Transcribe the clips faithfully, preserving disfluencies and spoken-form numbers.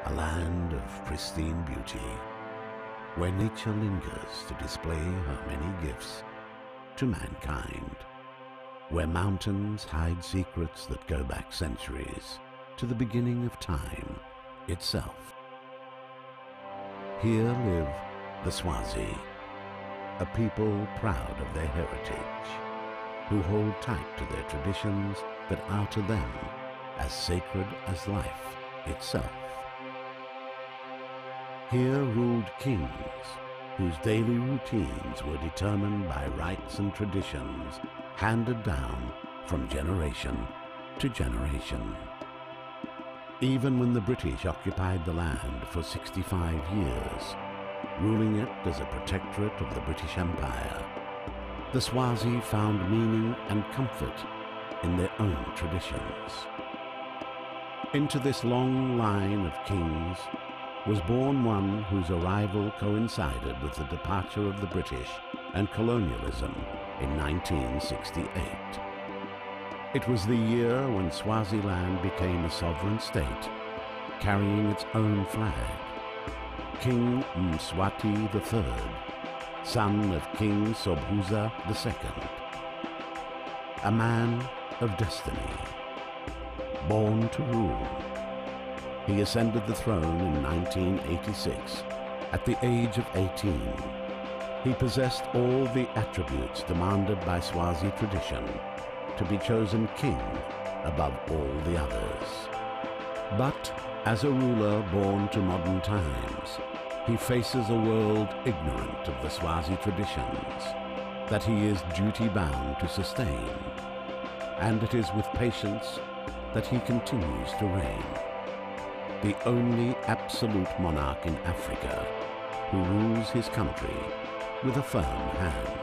a land of pristine beauty, where nature lingers to display her many gifts to mankind, where mountains hide secrets that go back centuries to the beginning of time itself. Here live the Swazi, a people proud of their heritage, who hold tight to their traditions that are to them as sacred as life itself. Here ruled kings whose daily routines were determined by rites and traditions handed down from generation to generation. Even when the British occupied the land for sixty-five years, ruling it as a protectorate of the British Empire, the Swazi found meaning and comfort in their own traditions. Into this long line of kings was born one whose arrival coincided with the departure of the British and colonialism in nineteen sixty-eight. It was the year when Swaziland became a sovereign state, carrying its own flag. King Mswati the Third, son of King Sobhuza the Second, a man of destiny, born to rule. He ascended the throne in nineteen eighty-six at the age of eighteen. He possessed all the attributes demanded by Swazi tradition to be chosen king above all the others. But as a ruler born to modern times, he faces a world ignorant of the Swazi traditions that he is duty-bound to sustain, and it is with patience that he continues to reign, the only absolute monarch in Africa who rules his country with a firm hand.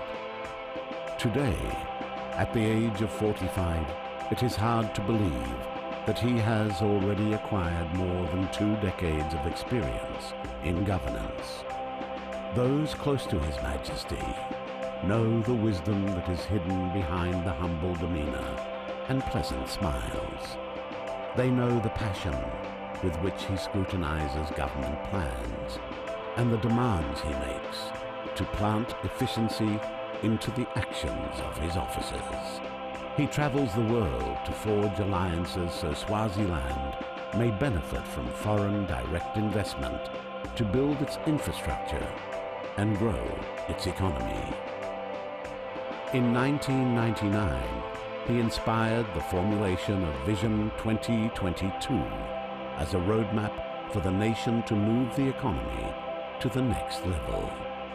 Today, at the age of forty-five, it is hard to believe that he has already acquired more than two decades of experience in governance. Those close to His Majesty know the wisdom that is hidden behind the humble demeanor and pleasant smiles. They know the passion with which he scrutinizes government plans and the demands he makes to plant efficiency into the actions of his officers. He travels the world to forge alliances so Swaziland may benefit from foreign direct investment to build its infrastructure and grow its economy. In nineteen ninety-nine, he inspired the formulation of Vision twenty twenty-two as a roadmap for the nation to move the economy to the next level.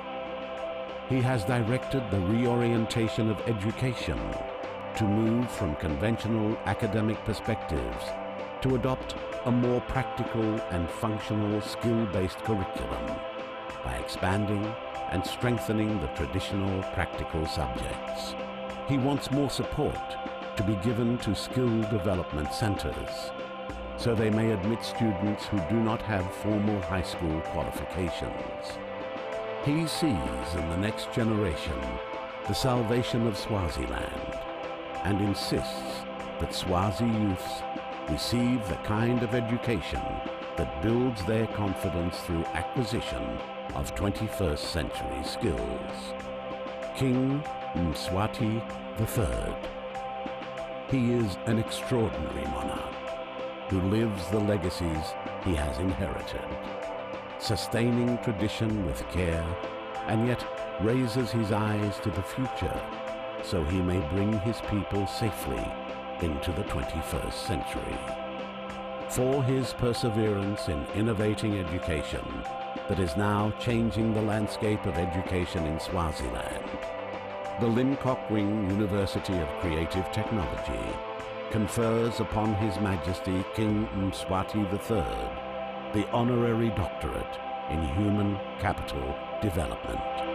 He has directed the reorientation of education to move from conventional academic perspectives to adopt a more practical and functional skill-based curriculum by expanding and strengthening the traditional practical subjects. He wants more support to be given to skill development centers so they may admit students who do not have formal high school qualifications. He sees in the next generation the salvation of Swaziland and insists that Swazi youths receive the kind of education that builds their confidence through acquisition of twenty-first century skills. King Mswati the Third. He is an extraordinary monarch who lives the legacies he has inherited, sustaining tradition with care, and yet raises his eyes to the future so he may bring his people safely into the twenty-first century. For his perseverance in innovating education that is now changing the landscape of education in Swaziland, the Linkokwing University of Creative Technology confers upon His Majesty King Mswati the Third the honorary doctorate in Human Capital Development.